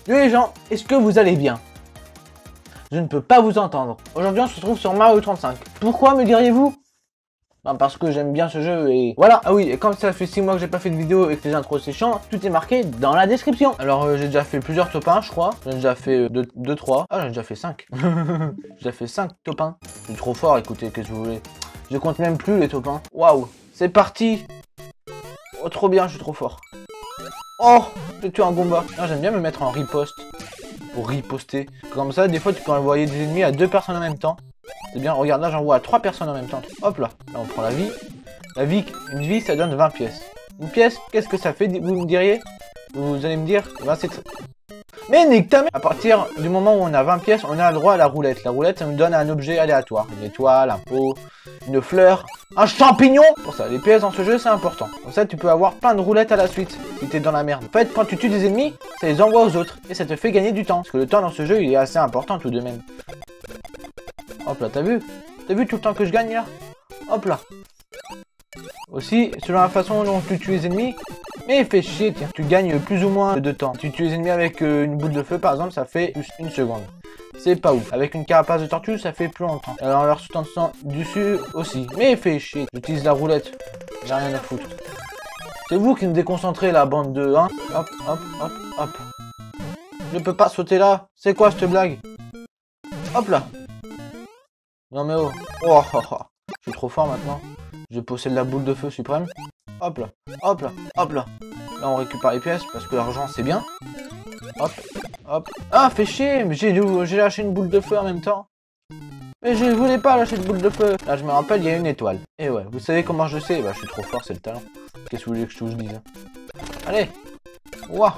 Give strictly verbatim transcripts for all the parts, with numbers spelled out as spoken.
Yo les gens, est-ce que vous allez bien? Je ne peux pas vous entendre. Aujourd'hui on se retrouve sur Mario trente-cinq. Pourquoi me diriez-vous? Ben parce que j'aime bien ce jeu et voilà. Ah oui, et comme ça fait six mois que j'ai pas fait de vidéo et que les intros c'est chiant, tout est marqué dans la description. Alors euh, j'ai déjà fait plusieurs top un je crois. J'ai déjà fait deux trois. Ah j'ai déjà fait cinq. J'ai déjà fait cinq top un. Je suis trop fort, écoutez, qu'est-ce que vous voulez. Je compte même plus les top un. Waouh, c'est parti. Oh trop bien, je suis trop fort. Oh, j'ai tué un Goomba. Ah, j'aime bien me mettre en riposte. Pour riposter. Comme ça, des fois, tu peux envoyer des ennemis à deux personnes en même temps. C'est bien, regarde, là, j'envoie à trois personnes en même temps. Hop là, là, on prend la vie. La vie, une vie, ça donne vingt pièces. Une pièce, qu'est-ce que ça fait, vous me diriez? Vous allez me dire, ben, c'est... Mais nique ta mère! À partir du moment où on a vingt pièces, on a le droit à la roulette. La roulette, ça nous donne un objet aléatoire. Une étoile, un pot, une fleur, un champignon! Pour ça, les pièces dans ce jeu, c'est important. Comme ça, tu peux avoir plein de roulettes à la suite, si t'es dans la merde. En fait, quand tu tues des ennemis, ça les envoie aux autres. Et ça te fait gagner du temps. Parce que le temps dans ce jeu, il est assez important tout de même. Hop là, t'as vu? T'as vu tout le temps que je gagne là? Hop là. Aussi, selon la façon dont tu tues les ennemis, mais fais chier, tiens, tu gagnes plus ou moins de temps. Tu tues les ennemis avec euh, une boule de feu par exemple, ça fait juste une seconde. C'est pas ouf. Avec une carapace de tortue, ça fait plus longtemps. Alors en leur sautant dessus aussi. Mais fais chier, j'utilise la roulette. J'ai rien à foutre. C'est vous qui me déconcentrez la bande de hein. Hop, hop, hop, hop. Je peux pas sauter là. C'est quoi cette blague? Hop là. Non mais oh. Oh, oh, oh. Je suis trop fort maintenant. Je possède la boule de feu suprême. Hop là, hop là, hop là. Là on récupère les pièces parce que l'argent c'est bien. Hop, hop. Ah fais chier, mais j'ai lâché une boule de feu en même temps. Mais je voulais pas lâcher de boule de feu. Là je me rappelle, il y a une étoile. Et ouais, vous savez comment je sais? Bah je suis trop fort, c'est le talent. Qu'est-ce que vous voulez que je vous dise? Allez. Ouah.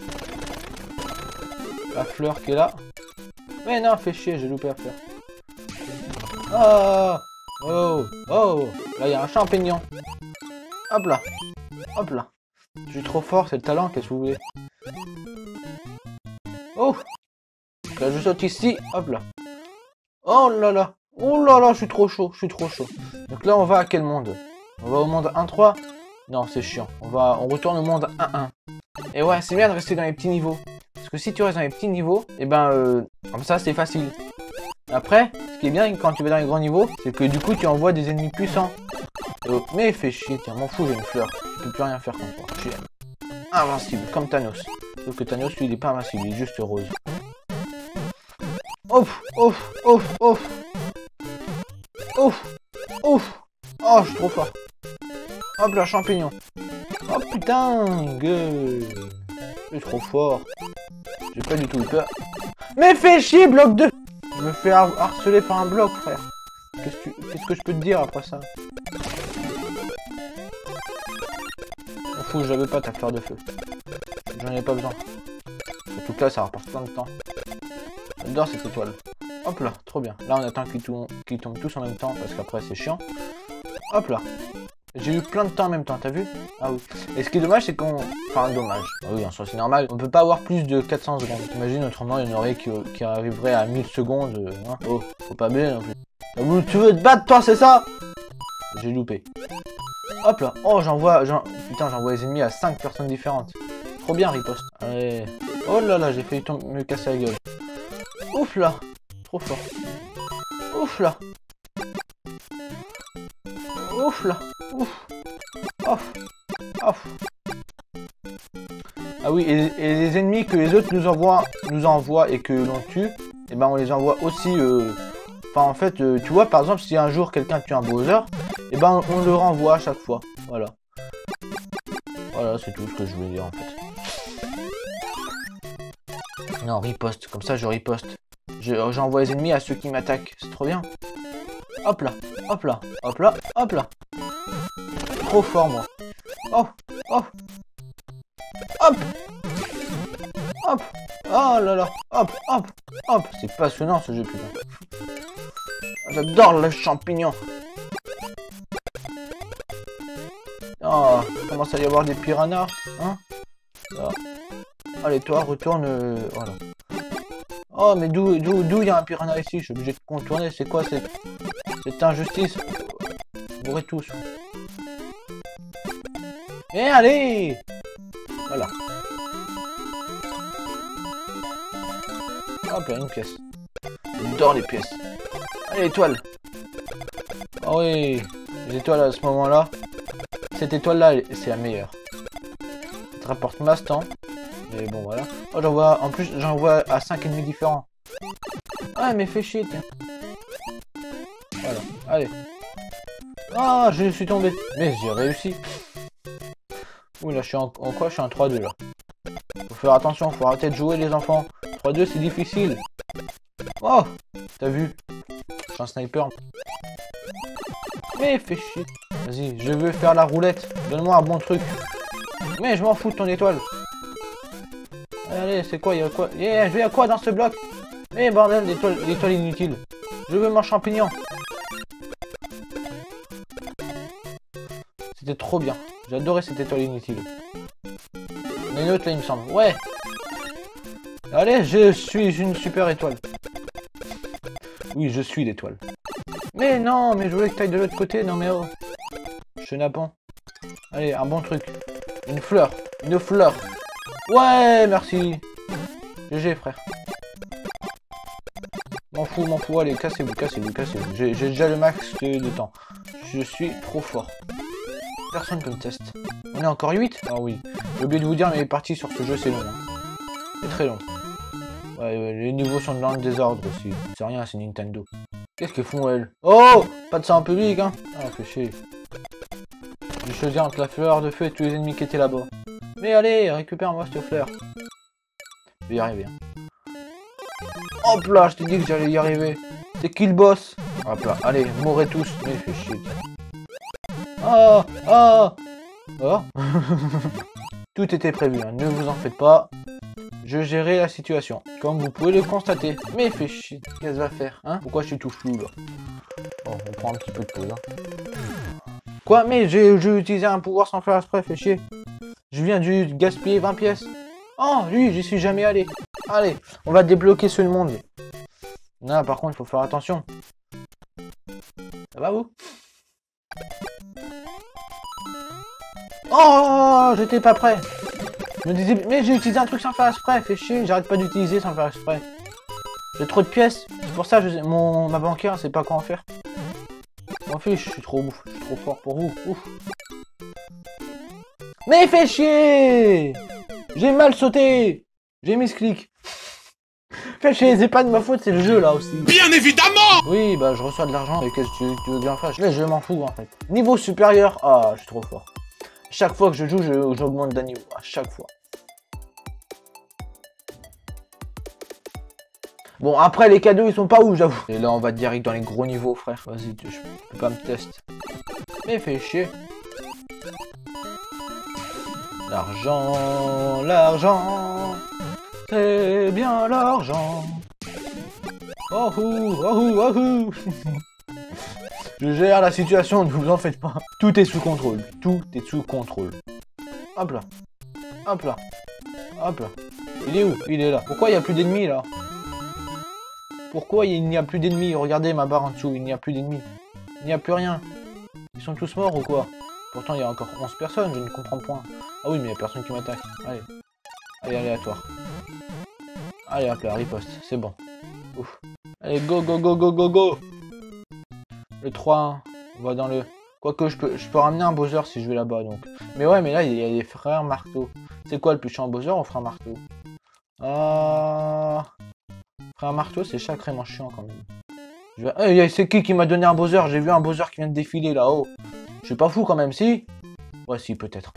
La fleur qui est là. Mais non, fais chier, j'ai loupé la fleur. Ah. Oh, oh, là il y a un champignon. Hop là, hop là. Je suis trop fort, c'est le talent, qu'est-ce que vous voulez? Oh, là je saute ici, hop là. Oh là là, oh là là, je suis trop chaud, je suis trop chaud. Donc là on va à quel monde? On va au monde un trois? Non, c'est chiant. On va, on retourne au monde un un. Et ouais, c'est bien de rester dans les petits niveaux. Parce que si tu restes dans les petits niveaux, et ben euh, comme ça c'est facile. Après, ce qui est bien quand tu vas dans les grands niveaux, c'est que du coup tu envoies des ennemis puissants. Euh, mais fais chier, tiens, m'en fous, j'ai une fleur. Je peux plus rien faire contre toi. Je suis invincible, comme Thanos. Sauf que Thanos, lui, il est pas invincible, il est juste rose. Ouf, ouf, ouf, ouf. Ouf, ouf. Oh, je suis trop fort. Hop là, champignon. Oh putain, gueule. Je suis trop fort. J'ai pas du tout eu peur. Mais fais chier, bloc de... Je me fais har harceler par un bloc, frère. Qu'est-ce que, qu'est-ce que je peux te dire après ça? M'en fous, j'avais pas ta fleur de feu. J'en ai pas besoin. Surtout que là, ça rapporte plein de temps. J'adore cette étoile. Hop là, trop bien. Là, on attend qu'ils qu'ils tombent tous en même temps, parce qu'après, c'est chiant. Hop là. J'ai eu plein de temps en même temps, t'as vu? Ah oui. Et ce qui est dommage, c'est qu'on... Enfin, dommage. Ah oui, en soi, c'est normal. On peut pas avoir plus de quatre cents secondes. T'imagines, autrement, il y en aurait qui, qui arriveraient à mille secondes. Hein. Oh, faut pas baiser non plus. Tu veux te battre, toi, c'est ça? J'ai loupé. Hop là. Oh, j'envoie... Putain, j'envoie les ennemis à cinq personnes différentes. Trop bien, riposte. Allez. Oh là là, j'ai failli me casser la gueule. Ouf là. Trop fort. Ouf là. Ouf là. Ouf. Ouf. Ouf. Ah oui, et, et les ennemis que les autres nous envoient, nous envoient et que l'on tue, et ben on les envoie aussi... Euh... Enfin en fait, euh, tu vois par exemple si un jour quelqu'un tue un Bowser, et ben on, on le renvoie à chaque fois. Voilà. Voilà, c'est tout ce que je voulais dire en fait. Non, riposte, comme ça je riposte. J'envoie les ennemis à ceux qui m'attaquent, c'est trop bien. Hop là, hop là, hop là, hop là. Trop fort moi. Oh, oh. Hop. Hop. Oh là là, hop, hop, hop. C'est passionnant ce jeu putain. J'adore les champignons. Oh, il commence à y avoir des piranhas, hein. Ah. Allez, toi, retourne... Euh, voilà. Oh, mais d'où d'où d'où il y a un piranha ici? Je suis obligé de contourner. C'est quoi cette, cette injustice? Mourrez tous. Et allez! Voilà. Hop là, une pièce. J'adore les pièces. Allez, étoile. Ah oui, les étoiles à ce moment-là. Cette étoile-là, c'est la meilleure. Ça te rapporte masse temps. Mais bon, voilà. Oh, j'en vois, en plus, j'en vois à cinq ennemis différents. Ah, mais fais chier, tiens. Voilà, allez. Ah, je suis tombé. Mais j'ai réussi. Oui, là, je suis en, en quoi? Je suis en trois deux, là. Faut faire attention, faut arrêter de jouer, les enfants. trois deux, c'est difficile. Oh, t'as vu? Je suis un sniper. Mais fais chier. Vas-y, je veux faire la roulette. Donne-moi un bon truc. Mais je m'en fous de ton étoile. Allez, c'est quoi? Il y a quoi? Yeah, je vais à quoi dans ce bloc? Mais bordel, l'étoile, l'étoile inutile. Je veux mon champignon. C'était trop bien. J'adorais cette étoile inutile. Il y en a une autre là, il me semble. Ouais. Allez, je suis une super étoile. Oui, je suis l'étoile. Mais non, mais je voulais que tu ailles de l'autre côté. Non mais oh. Chenapan. Allez, un bon truc. Une fleur. Une fleur. Ouais, merci. G G, frère. M'en fous, m'en fous. Allez, cassez-vous, cassez-vous, cassez-vous. J'ai déjà le max de, de temps. Je suis trop fort. Personne peut me tester. On est encore huit? Ah oui. J'ai oublié de vous dire, mais les parties sur ce jeu, c'est long. Hein. C'est très long. Ouais, ouais, les niveaux sont dans le désordre aussi. C'est rien, c'est Nintendo. Qu'est-ce qu'ils font, elles? Oh! Pas de ça en public, hein? Ah, fait chier. J'ai choisi entre la fleur de feu et tous les ennemis qui étaient là-bas. Mais allez, récupère-moi cette fleur. Je vais y arriver. Hein. Hop là, je t'ai dit que j'allais y arriver. C'est qui le boss? Hop là, allez, mourrez tous. Mais fait chier. Oh! Oh! Oh! Tout était prévu, hein. Ne vous en faites pas. Je gérais la situation, comme vous pouvez le constater. Mais fait chier, qu'est-ce que va faire, hein? Pourquoi je suis tout flou, là? Bon, on prend un petit peu de pause, hein. Quoi? Mais j'ai utilisé un pouvoir sans faire exprès, fait chier. Je viens de gaspiller vingt pièces. Oh, lui, j'y suis jamais allé. Allez, on va débloquer ce monde. Non, par contre, il faut faire attention. Ça va, vous? Oh, j'étais pas prêt. Je me disais, mais j'ai utilisé un truc sans faire exprès, fait chier, j'arrête pas d'utiliser sans faire exprès. J'ai trop de pièces, c'est pour ça que je, mon, ma banquière sait pas quoi en faire. M'en fiche, je suis trop ouf, je suis trop fort pour vous, ouf. Mais fait chier! J'ai mal sauté! J'ai mis ce clic. Fait chier, c'est pas de ma faute, c'est le jeu là aussi. Bien évidemment! Oui, bah je reçois de l'argent, mais qu'est-ce que tu, tu veux bien faire? Mais je m'en fous en fait. Niveau supérieur, ah, je suis trop fort. Chaque fois que je joue, j'augmente d'un niveau, à chaque fois. Bon, après, les cadeaux, ils sont pas où, j'avoue. Et là, on va direct dans les gros niveaux, frère. Vas-y, je peux pas me tester. Mais fais chier. L'argent, l'argent, c'est bien l'argent. Oh ouh, oh ouh, oh ouh. Je gère la situation, ne vous en faites pas. Tout est sous contrôle. Tout est sous contrôle. Hop là. Hop là. Hop là. Il est où? Il est là. Pourquoi il n'y a plus d'ennemis là? Pourquoi il n'y a plus d'ennemis? Regardez ma barre en dessous, il n'y a plus d'ennemis. Il n'y a plus rien. Ils sont tous morts ou quoi? Pourtant il y a encore onze personnes, je ne comprends point. Ah oui, mais il n'y a personne qui m'attaque. Allez. Allez, aléatoire. Allez, hop là, riposte. C'est bon. Ouf. Allez, go, go, go, go, go, go. Le trois un, on va dans le... Quoique je peux, je peux ramener un Bowser si je vais là-bas donc. Mais ouais, mais là il y a les frères marteau. C'est quoi le plus chiant, Bowser ou frère marteau? Ah... Frère marteau, c'est sacrément chiant quand même. Je vais... hey, c'est qui qui m'a donné un Bowser? J'ai vu un Bowser qui vient de défiler là-haut. Je suis pas fou quand même, si? Ouais, si, peut-être.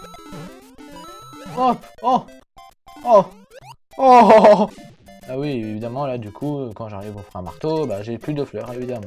Oh! Oh! Oh! Oh! Ah oui, évidemment, là, du coup, quand j'arrive au frère marteau, bah j'ai plus de fleurs, évidemment.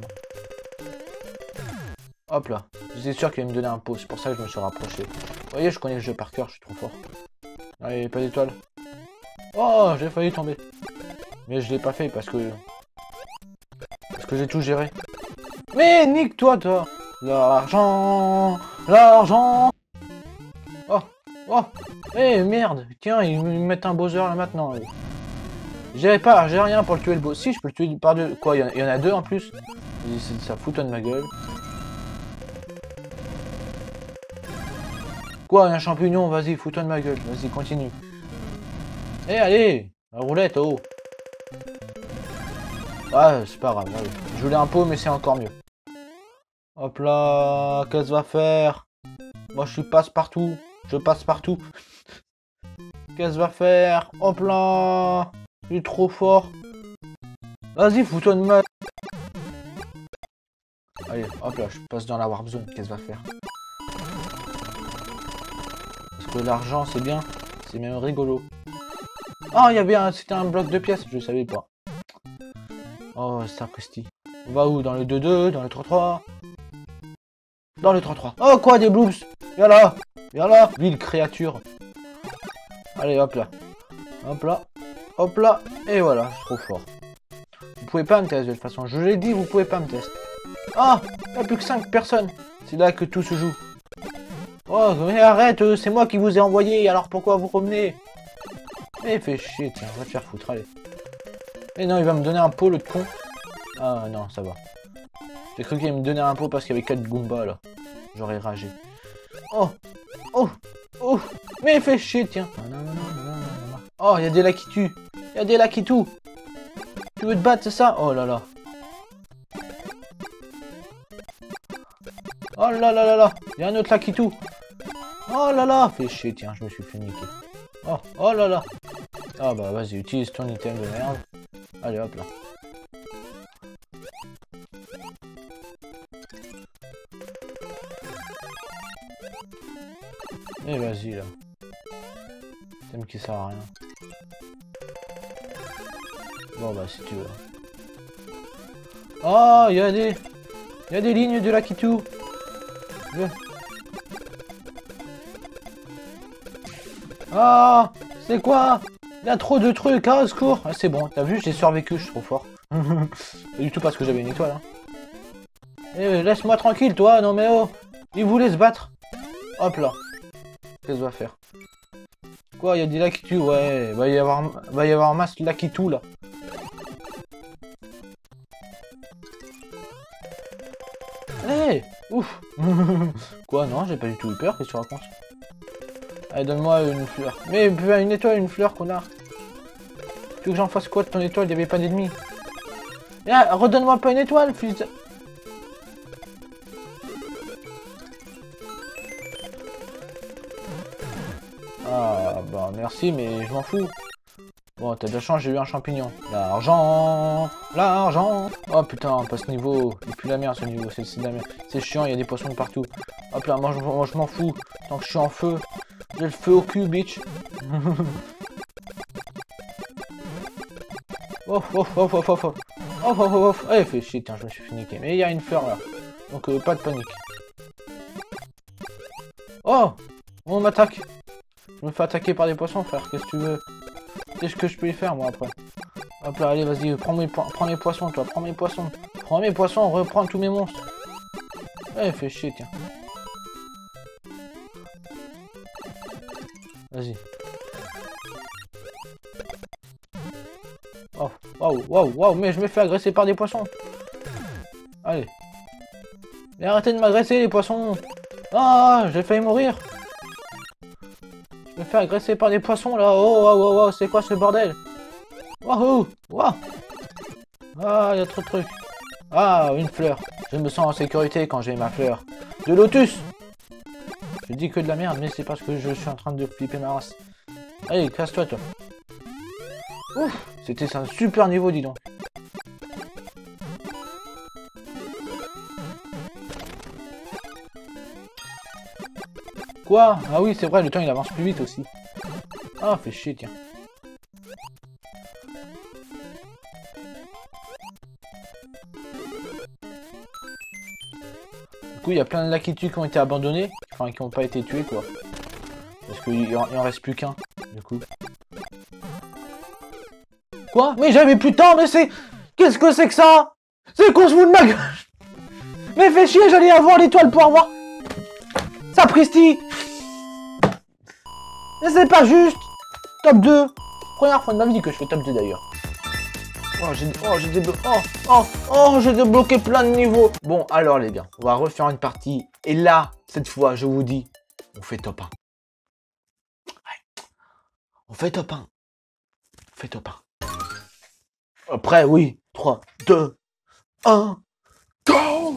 Hop là, j'étais sûr qu'il allait me donner un pot, c'est pour ça que je me suis rapproché. Vous voyez, je connais le jeu par cœur, je suis trop fort. Allez, pas d'étoile. Oh, j'ai failli tomber. Mais je l'ai pas fait parce que... Parce que j'ai tout géré. Mais nique-toi, toi! L'argent! L'argent! Oh! Oh! Eh merde! Tiens, ils me mettent un Bowser là maintenant. J'ai pas, j'ai rien pour le tuer le boss. Si, je peux le tuer par deux. Quoi, il y, y en a deux en plus? Ça fout de ma gueule. Quoi, un champignon? Vas-y, fous-toi de ma gueule. Vas-y, continue. Eh, allez! La roulette, oh! Ouais, c'est pas grave. Ouais. Je voulais un pot, mais c'est encore mieux. Hop là, qu'est-ce que va faire? Moi, je suis passe partout. Je passe partout. Qu'est-ce que va faire? Hop là, je suis trop fort. Vas-y, fous-toi de ma... Allez, hop là, je passe dans la warp zone. Qu'est-ce que va faire? Parce que l'argent, c'est bien. C'est même rigolo. Ah, il y avait un... C'était un bloc de pièces. Je savais pas. Oh, sapristi. On va où? Dans le deux deux? Dans le trois trois? Dans le trois trois. Oh, quoi, des bloops? Viens là. Viens là. Ville créature. Allez, hop là. Hop là. Hop là. Et voilà, je suis trop fort. Vous pouvez pas me tester de toute façon. Je l'ai dit, vous pouvez pas me tester. Ah, il n'y a plus que cinq personnes. C'est là que tout se joue. Oh, mais arrête, c'est moi qui vous ai envoyé. Alors pourquoi vous revenez? Mais fais chier, tiens, va te faire foutre, allez. Et non, il va me donner un pot, le con. Ah non, ça va. J'ai cru qu'il allait me donner un pot parce qu'il y avait quatre Goombas, là. J'aurais ragé. Oh, oh, oh, mais fais chier, tiens. Oh, il y a des là qui tuent. Il y a des là qui tuent. Tu veux te battre, c'est ça? Oh là là. Oh là là là là. Il y a un autre là qui tue. Oh là là. Fais chier, tiens, je me suis fait niquer. Oh, oh là là. Ah bah vas-y, utilise ton item de merde. Allez, hop là. Et vas-y là. Thème qui sert à rien. Bon bah si tu veux. Oh, il y a des... Il y a des lignes de la Kitu. Je... Ah, c'est quoi? Il y a trop de trucs, hein, au secours. Ah, c'est bon, t'as vu, j'ai survécu, je suis trop fort. C'est du tout parce que j'avais une étoile. Hein. Eh, laisse-moi tranquille, toi, non mais oh. Il voulait se battre. Hop là. Qu'est-ce que va faire? Quoi, il y a des Lakitu, ouais. Va y avoir, va y avoir un masque Lakitu, là. Eh, hey, ouf. Quoi, non, j'ai pas du tout eu peur, qu'est-ce que tu racontes? Allez, donne-moi une fleur. Mais une étoile, une fleur, connard. Tu veux que j'en fasse quoi de ton étoile? Il n'y avait pas d'ennemis. Ah, redonne-moi pas une étoile, fils de... Ah, bah merci, mais je m'en fous. Bon, t'as de la chance, j'ai eu un champignon. L'argent, l'argent. Oh putain, pas ce niveau. C'est plus la merde ce niveau, c'est de la merde. C'est chiant, il y a des poissons de partout. Hop là, moi je, moi, je m'en fous. Tant que je suis en feu. J'ai le feu au cul, bitch. Oh, oh, oh, oh, oh, oh. Oh, oh, oh, oh. Eh, fait chier, tiens, je me suis fait niquer. Mais il y a une fleur là. Donc, euh, pas de panique. Oh, on m'attaque. Je me fais attaquer par des poissons, frère. Qu'est-ce que tu veux? Qu'est-ce que je peux y faire, moi, après? Hop là, allez, vas-y, prends, mes po prends les poissons, toi. Prends mes poissons. Prends mes poissons, reprends tous mes monstres. Eh, fait chier, tiens. Vas-y. Oh, waouh, waouh, waouh, mais je me fais agresser par des poissons. Allez. Mais arrêtez de m'agresser, les poissons. Ah, j'ai failli mourir. Je me fais agresser par des poissons, là. Oh, waouh, waouh, waouh, c'est quoi ce bordel? Waouh, waouh. Ah, il y a trop de trucs. Ah, une fleur. Je me sens en sécurité quand j'ai ma fleur. De lotus. Je dis que de la merde, mais c'est parce que je suis en train de flipper ma race. Allez, casse-toi, toi. Ouf, c'était un super niveau, dis donc. Quoi? Ah oui, c'est vrai, le temps il avance plus vite aussi. Ah, fait chier, tiens. Du coup, il y a plein de Lakitu qui ont été abandonnés. Enfin, qui n'ont pas été tués, quoi. Parce qu'il en, en reste plus qu'un, du coup. Quoi? Mais j'avais plus de temps, mais c'est... Qu'est-ce que c'est que ça? C'est qu'on se fout de ma gueule. Mais fais chier, j'allais avoir l'étoile pour avoir... Sapristi. Mais c'est pas juste. Top deux. Première fois de ma vie que je fais top deux d'ailleurs. Oh, j'ai oh, débloqué... Oh, oh, oh, j'ai débloqué plein de niveaux. Bon, alors les gars, on va refaire une partie. Et là, cette fois, je vous dis, on fait top un. Ouais. On fait top un. On fait top un. Après, oui, trois, deux, un, go!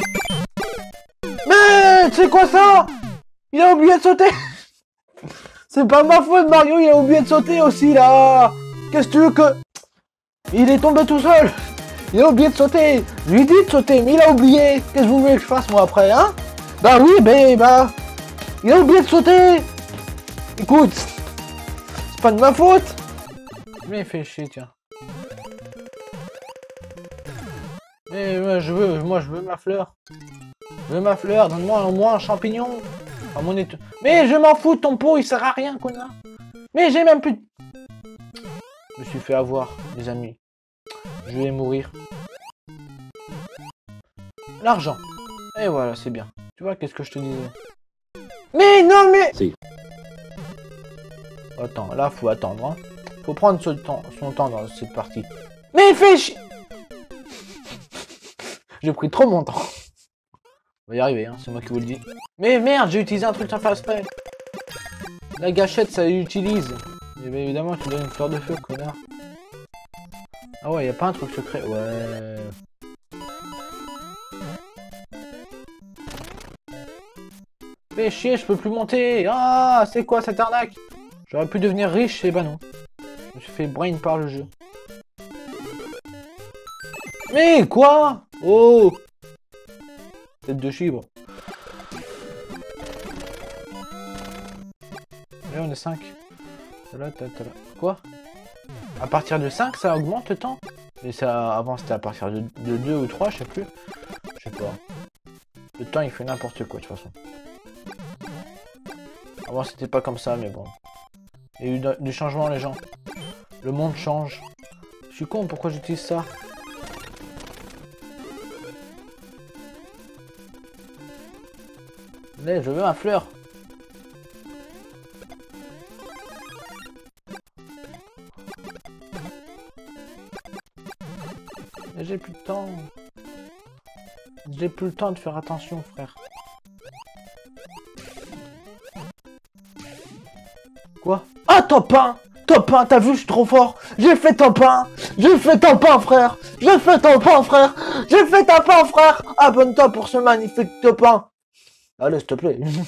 Mais c'est quoi ça? Il a oublié de sauter. C'est pas ma faute, Mario, il a oublié de sauter aussi, là. Qu'est-ce que tu veux que... Il est tombé tout seul. Il a oublié de sauter. Je lui ai dit de sauter, mais il a oublié. Qu'est-ce que vous voulez que je fasse, moi, après, hein? Bah oui, bah, bah... Il a oublié de sauter. Écoute, c'est pas de ma faute. Mais il fait chier, tiens. Mais moi, je veux, moi, je veux ma fleur. Je veux ma fleur, donne-moi au moins un champignon. À mon éto... Mais je m'en fous, ton pot, il sert à rien, connard. Mais j'ai même plus de... Je me suis fait avoir, les amis. Je vais mourir. L'argent. Et voilà, c'est bien. Tu vois, qu'est-ce que je te disais? Mais non, mais... Si. Attends, là, faut attendre, hein. Faut prendre son temps, son temps dans cette partie. Mais fais chier. J'ai pris trop mon temps. On va y arriver, hein, c'est moi qui vous le dis. Mais merde, j'ai utilisé un truc sans faire exprès. La gâchette, ça l'utilise. Et bien évidemment, tu donnes une fleur de feu, connard. Ah ouais, y a pas un truc secret. Ouais. Fais chier, je peux plus monter. Ah, c'est quoi cette arnaque? J'aurais pu devenir riche, et bah non. Je me suis fait brain par le jeu. Mais quoi? Oh! Tête de chibre. Là on est cinq. Là, là, là. Quoi? À partir de cinq ça augmente le temps? Mais ça avant c'était à partir de, de deux ou trois, je sais plus. Je sais pas. Le temps il fait n'importe quoi de toute façon. Avant c'était pas comme ça mais bon. Il y a eu du changement les gens. Le monde change. Je suis con, pourquoi j'utilise ça? Allez, je veux ma fleur. Mais j'ai plus de temps. J'ai plus le temps de faire attention, frère. Quoi? Ah, top un! Top un, t'as vu, je suis trop fort! J'ai fait top un! J'ai fait top un, frère! J'ai fait top un, frère! J'ai fait top un, frère! Abonne-toi pour ce magnifique top un! Allez, s'il te plaît.